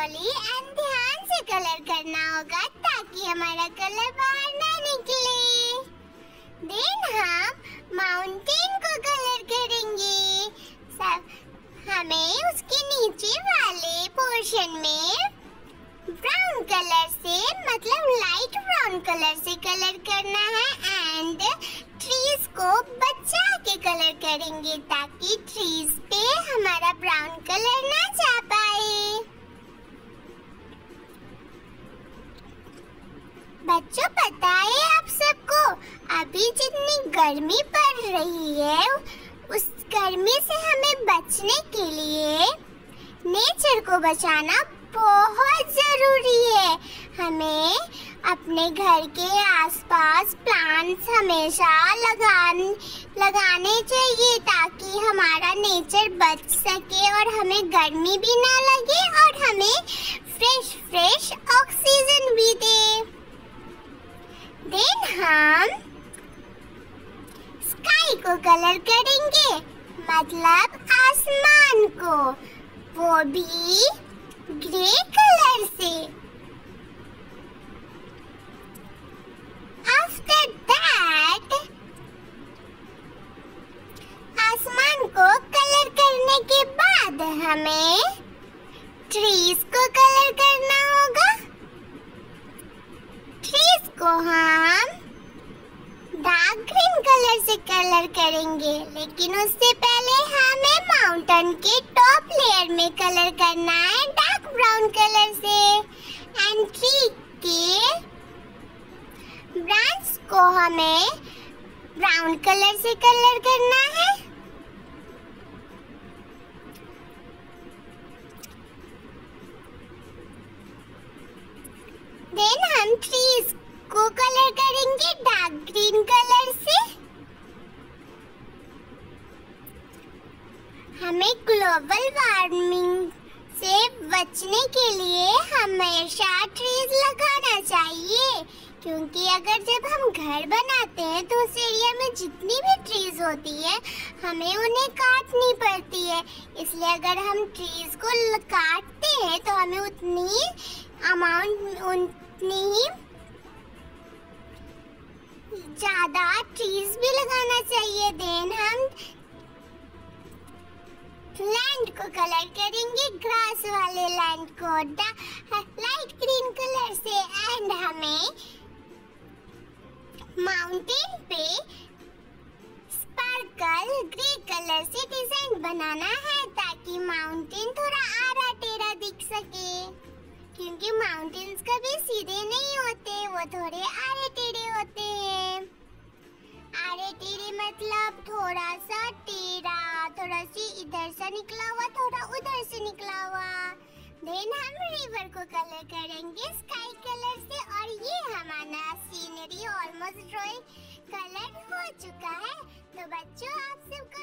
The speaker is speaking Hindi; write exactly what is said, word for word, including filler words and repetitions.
केयरफुली एंड ध्यान से कलर करना होगा ताकि हमारा कलर बाहर ना निकले। देन हम माउंटेन को कलर करेंगे। सब हमें उसके नीचे वाले पोर्शन में ब्राउन कलर से मतलब लाइट ब्राउन कलर से कलर करना है एंड ट्रीज को बचा के कलर करेंगे ताकि ट्रीज पे हमारा ब्राउन कलर ना जा पाए। बच्चों पता है आप सबको अभी जितनी गर्मी पड़ रही है उस गर्मी से हमें बचने के लिए नेचर को बचाना बहुत जरूरी है। हमें अपने घर के आसपास प्लांट्स हमेशा लगान लगाने चाहिए ताकि हमारा नेचर बच सके और हमें गर्मी भी ना लगे और हमें फ्रेश फ्रेश ऑक्सीजन भी दे। देन हम स्काई को कलर करेंगे मतलब आसमान को, वो भी ग्रे कलर से। आफ्टर दैट आसमान को कलर करने के बाद हमें ट्रीज को कलर करना होगा। ट्रीज को हम डार्क ग्रीन कलर से कलर करेंगे, लेकिन उससे पहले हमें माउंटेन के टॉप लेयर में कलर करना है डार्क ब्राउन कलर से एंड ट्री के ब्रांच को हमें ब्राउन कलर से कलर करना है। देन हम ट्रीज को कलर करेंगे डार्क ग्रीन कलर से। हमें ग्लोबल वार्मिंग से बचने के लिए हमेशा ट्रीज लगाना चाहिए, क्योंकि अगर जब हम घर बनाते हैं तो उस एरिया में जितनी भी ट्रीज होती है हमें उन्हें काटनी पड़ती है। इसलिए अगर हम ट्रीज को काटते हैं तो हमें उतनी अमाउंट उतनी ही ज्यादा ट्रीज भी लगाना चाहिए। देन हम लैंड को कलर करेंगे ग्रास वाले लैंड को लाइट ग्रीन कलर से एंड हमें माउंटेन पे स्पार्कल ग्रे कलर से डिजाइन बनाना है ताकि माउंटेन थोड़ा आड़ा टेढ़ा दिख सके, क्योंकि माउंटेन्स कभी सीधे नहीं होते, वो थोड़े आड़े टेढ़े होते हैं। आड़े टेढ़े मतलब थोड़ा सा टेढ़ा, थोड़ा सी इधर से निकला हुआ, थोड़ा उधर से निकला हुआ। देन हम रिवर को कलर करेंगे स्काई कलर से और ये हमारा सीनरी ऑलमोस्ट ड्राइंग कलर हो चुका है। तो बच्चों आप सबका